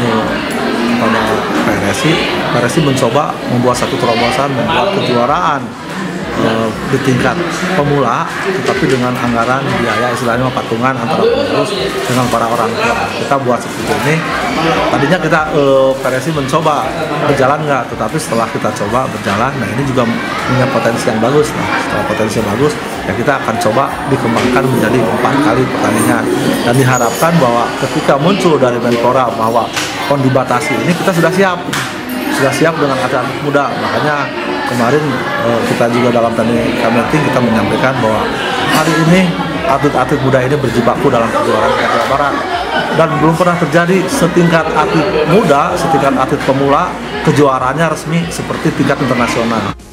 kepada PRSI mencoba membuat satu terobosan, membuat kejuaraan di tingkat pemula, tetapi dengan anggaran biaya istilahnya patungan antara pengurus dengan para orang tua. Kita buat seperti ini. Tadinya kita PRSI mencoba berjalan nggak, tetapi setelah kita coba berjalan, nah ini juga punya potensi yang bagus. Nah, setelah potensi yang bagus, ya kita akan coba dikembangkan menjadi 4 kali pertandingan. Dan diharapkan bahwa ketika muncul dari Menpora bahwa PON dibatasi ini, kita sudah siap dengan atlet muda. Makanya kemarin kita juga dalam tadi meeting kita menyampaikan bahwa hari ini atlet-atlet muda ini berjibaku dalam kejuaraan Jawa Barat, dan belum pernah terjadi setingkat atlet muda, setingkat atlet pemula kejuaraannya resmi seperti tingkat internasional.